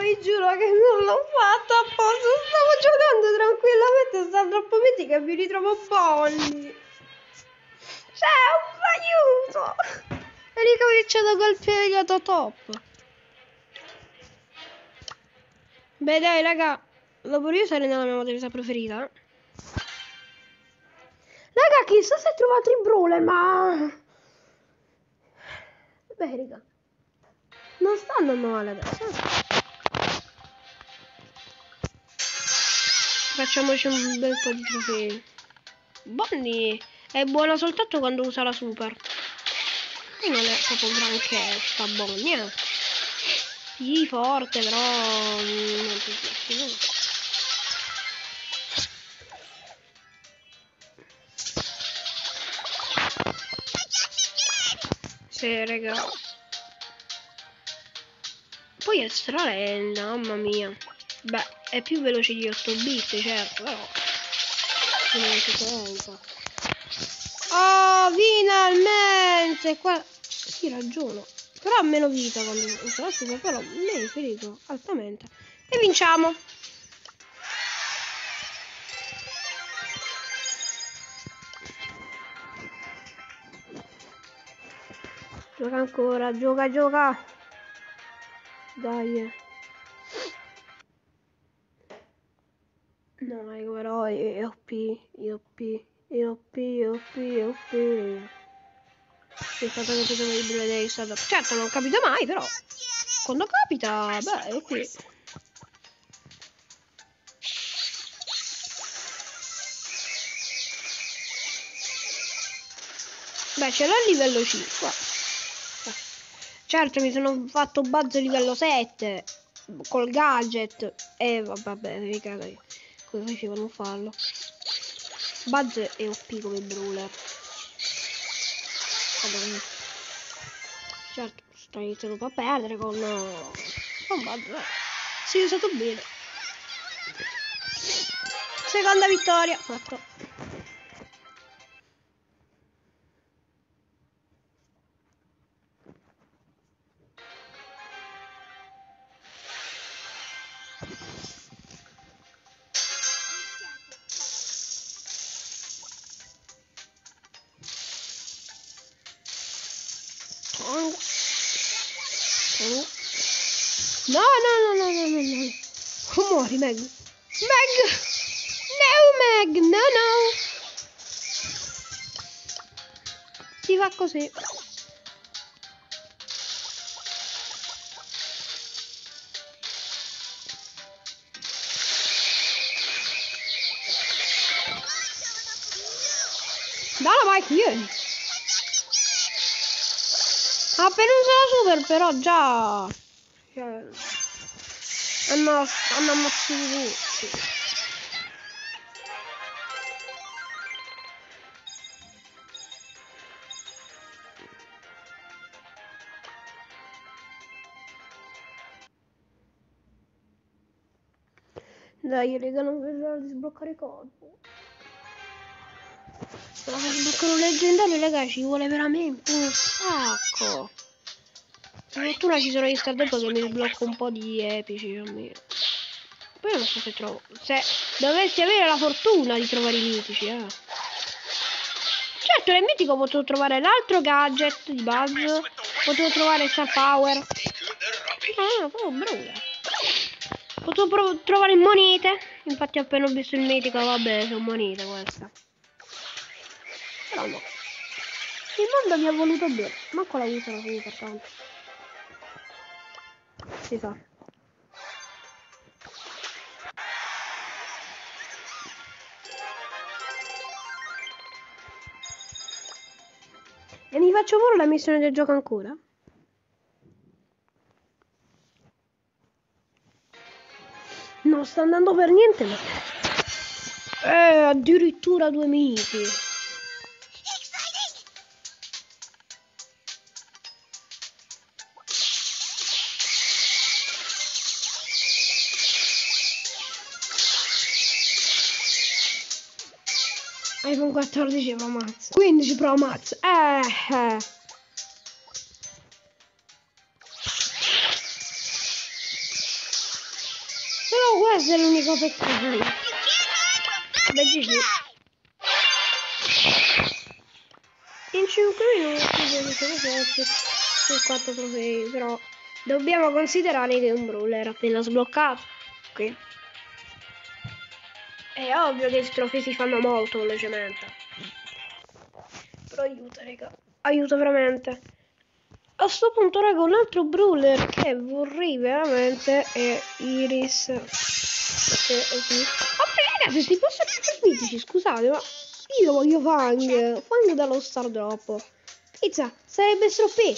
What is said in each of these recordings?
vi giuro che non l'ho fatto apposta, stavo giocando tranquillamente, sta troppo mitica e mi ritrovo Bonnie. C'è un aiuto! E ricominciato col periodo top. Beh dai raga, dopo io sarei nella mia modalità preferita. Raga, chissà se ho trovato il brawler, ma... Beh raga, non sta andando male adesso. Facciamoci un bel po' di trofei. Bonnie è buona soltanto quando usa la super. E non è proprio granché sta Bonnie. Sì, forte, però... non tantissimo. Sì, raga. Poi è stralenta, mamma mia. Beh, è più veloce di 8 bit, certo, però... non si pensa. Oh, finalmente! Qua... Sì, ragiono. Però ha meno vita quando usa la super, però mi è ferito altamente. E vinciamo! Gioca ancora, gioca, gioca! Dai. No, però è OP, è OP, è OP, è OP, è OP. È stato capito il Blade è stato... Certo, non capita mai, però... Quando capita, beh, è OP. Beh, ce l'ho a livello 5. Certo, mi sono fatto Buzz livello 7 col gadget. E vabbè, mi cago io. Come facevo a non farlo? Buzz è OP come brawler. Vabbè. Certo, sto iniziando a perdere con Buzz. Si è usato bene. Seconda vittoria. Fatto. No, no, no, no, no, no, no. Muori, Meg. Meg! No, Meg! No, no! Si fa così. Dalla Mike, vieni. Ha appena usato la super, però già... hanno ammazzato tutti. Dai, raga, non vedo di sbloccare il corpo. Per sbloccare un leggendario, raga, ci vuole veramente un sacco. Per fortuna ci sono gli star tempo che mi sblocco un po' di epici almeno. Poi non so se trovo... Se dovessi avere la fortuna di trovare i mitici, Certo, nel mitico potevo trovare l'altro gadget di Buzz. Potevo trovare Star Power. Ah, proprio brutta. Potevo trovare monete. Infatti appena ho visto il mitico, vabbè, sono monete queste. Però no. Il mondo mi ha voluto bene. Manco la usano così per tanto. Si sa. E mi faccio pure la missione del gioco ancora? Non sta andando per niente, ma... addirittura 2 miti. iPhone 14 Pro Max. 15 Pro Max. Solo questo è l'unico peccato. Vabbè, GG. In 5 minuti su 4 trofei, però dobbiamo considerare che è un brawler appena sbloccato. Ok. È ovvio che i trofei si fanno molto velocemente. Però aiuta, raga. Aiuta veramente. A sto punto, raga, un altro brawler che vorrei veramente è Iris. Vabbè, ragazzi, ti posso più mitici, scusate, ma io voglio Fang. Fang dallo Star Drop. Pizza, sarebbe stroppè.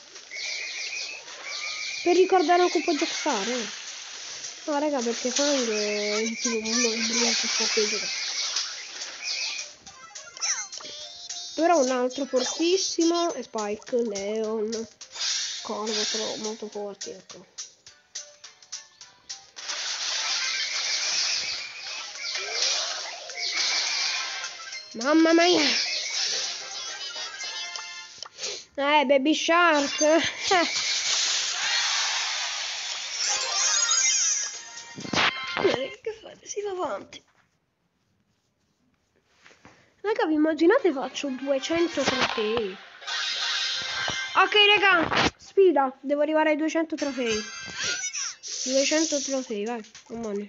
Per ricordare che può giocare. No, raga, perché Fang è tipo uno dei brillanti strategici. Però un altro fortissimo è Spike, Leon, Corvo, però molto forti, ecco. Mamma mia! Baby Shark! Che fate? Si va avanti. Raga, vi immaginate faccio 200 trofei? Ok, raga, sfida, devo arrivare ai 200 trofei. 200 trofei, vai, come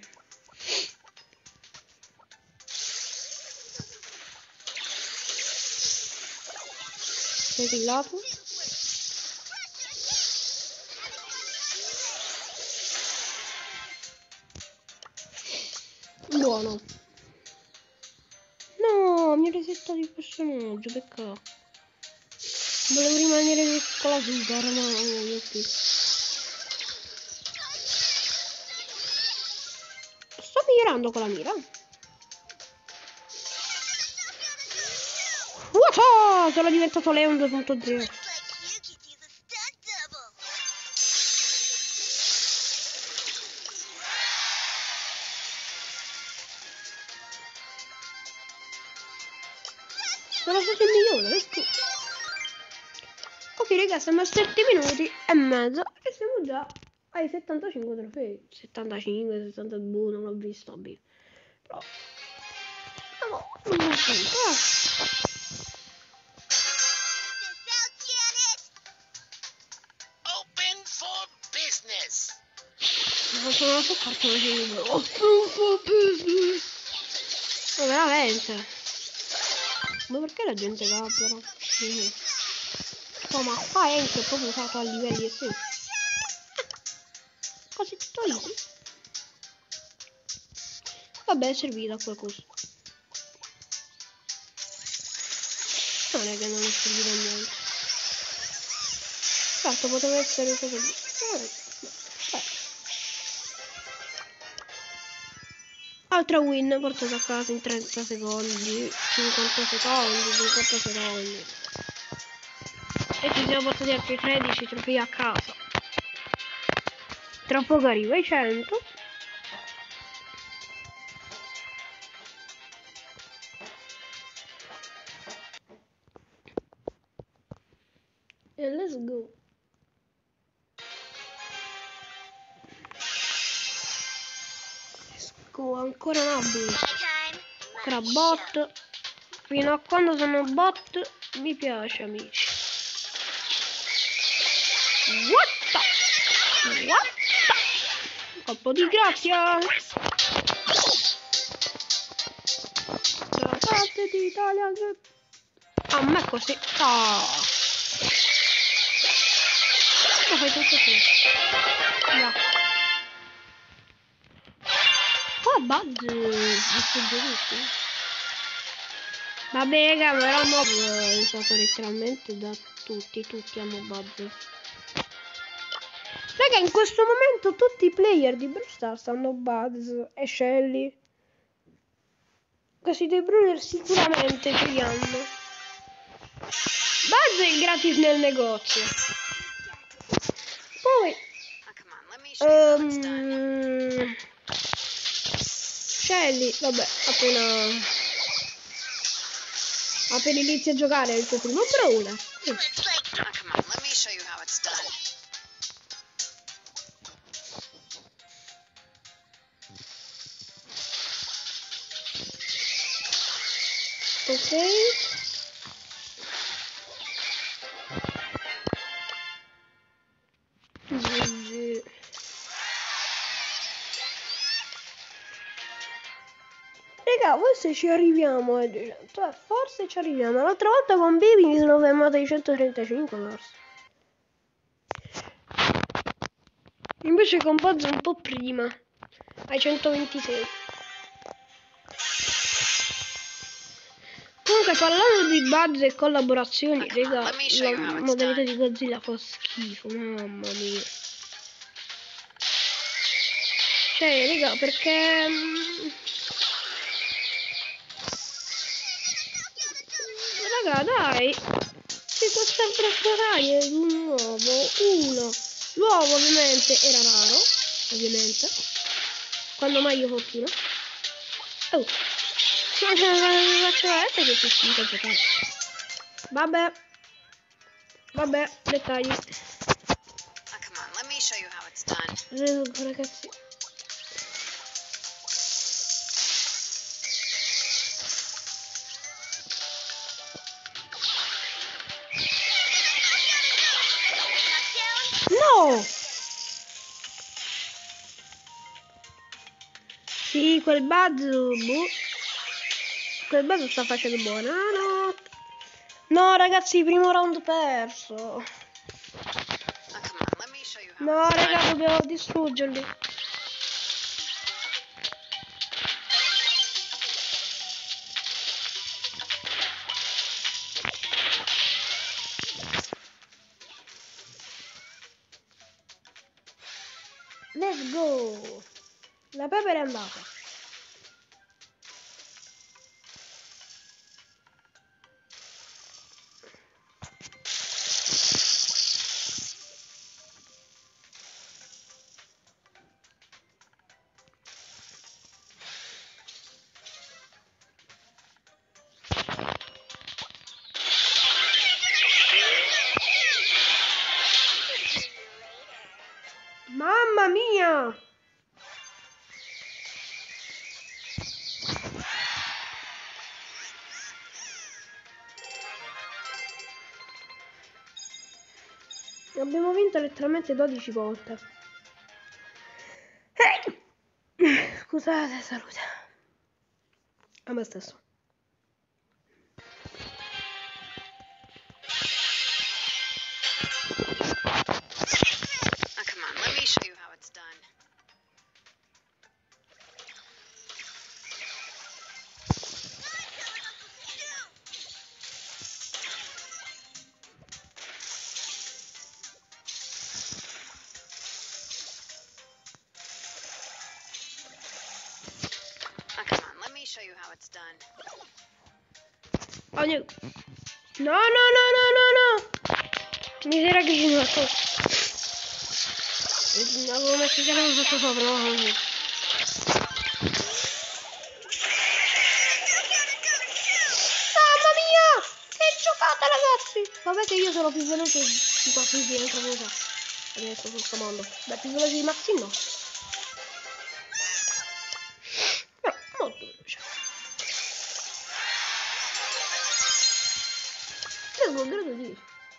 sei killato? Buono. No, mi ha resettato il personaggio, peccato. Volevo rimanere con la Sugar, ma non più. Sto migliorando con la mira. Wow, sono diventato Leon 2.0. Sono stato il migliore, let's go. Ok, raga, siamo a 7 minuti e mezzo e siamo già ai 75 trofei. 75, 72, non l'ho visto bene. Però non Open for business. non sono la cartone di Open for business. Ma veramente. Ma perché la gente capera? Insomma, qua è anche proprio usato a livelli estremi. Quasi tutto easy. Vabbè, è servito a qualcosa. Non è che non è servito a niente. Certo, poteva essere cosa di... Altra win portata a casa in 30 secondi, 50 secondi, 50 secondi. E ci siamo portati altri 13 trofei a casa. Tra poco arriva ai 100. E let's go. Let's go, ancora una ancora bot. Fino a quando sono bot mi piace, amici. What? Colpo di grazia. Da parte d'Italia. A me così. Lo fai tutto tu. No. Qua Buzz distruggeriti. Vabbè, raga, però Mob è usato letteralmente da tutti hanno Buzz. Raga, in questo momento tutti i player di Brawl Stars hanno Buzz e Shelly. Questi dei brawler sicuramente ce li hanno. Buzz è il gratis nel negozio. Poi Shelly, vabbè, appena inizi a giocare è il tuo primo brawler. Ok. GG. Raga, forse ci arriviamo a 200. Cioè, forse ci arriviamo. L'altra volta con Baby mi sono fermato ai 135 forse. Invece con Buzz un po' prima. Ai 126. Comunque parlando di Buzz e collaborazioni, raga, la modalità di Godzilla fa schifo, mamma mia. Cioè, raga, perché... raga, dai! Si può sempre trovare un uovo, uno. L'uovo ovviamente era raro, ovviamente. Quando mai io fortuna. Oh! Ma faccio vedere che si schifo giocare. Vabbè. Vabbè, dettagli. Come on, let me show you how it's done. Ragazzi. No! Sì, quel Buzz, boh. Quel Buzz sta facendo buona. Ah, no. No, ragazzi, primo round perso. Come on, let me show you how No, it's raga, done. dobbiamo distruggerli. Let's go. La Pepper è andata. Mamma mia! Abbiamo vinto letteralmente 12 volte. Scusate, salute. A me stesso. Come on, let me show you how it's done. Come on, let me show you how it's done. Ogni... No, no, no, no, no, no! Misera che ci sono sotto. Avevo messo il telefono sotto sopra, no? Mamma mia! Che giocata, ragazzi! Vabbè che io sono più veloce di qualsiasi altra cosa. Adesso sul comando. Beh, più veloce di Maxi no. Però molto veloce. Io grado 10.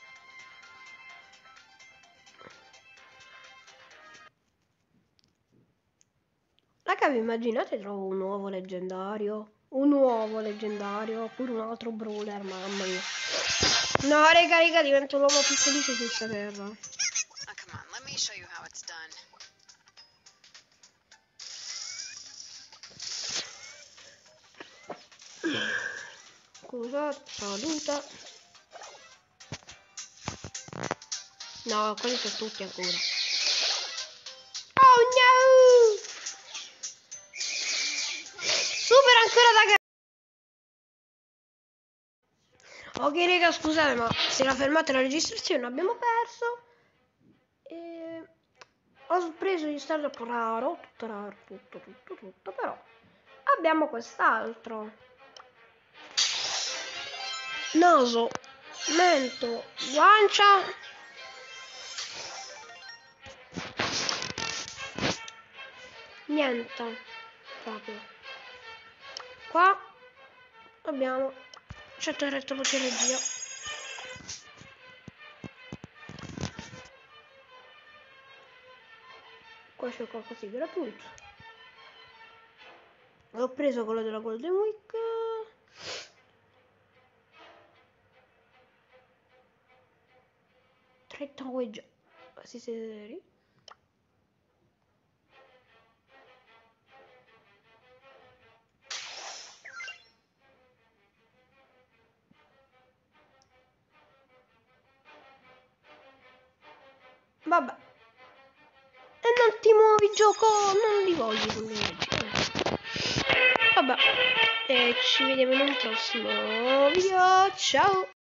Raga, vi immaginate trovo un nuovo leggendario? Un nuovo leggendario, oppure un altro brawler, mamma mia. No, raga, divento l'uomo più felice su questa terra. Come on, let me show you how it's done. Scusate, saluta. No, quelli sono tutti ancora. Oh no! Super ancora da... Ok raga, scusate, ma si era fermata la registrazione, abbiamo perso. E... ho preso di stato raro, tutto raro, tutto, però abbiamo quest'altro. Naso, mento, guancia. Niente, proprio. Qua abbiamo Accetta retta voce regia. Qua c'è qualcosa di gratuito. Ho preso quello della Golden Week. 39 già. Si seri. Vabbè. E non ti muovi, gioco. Non li voglio con l'energia. Vabbè. E ci vediamo in un prossimo video. Ciao.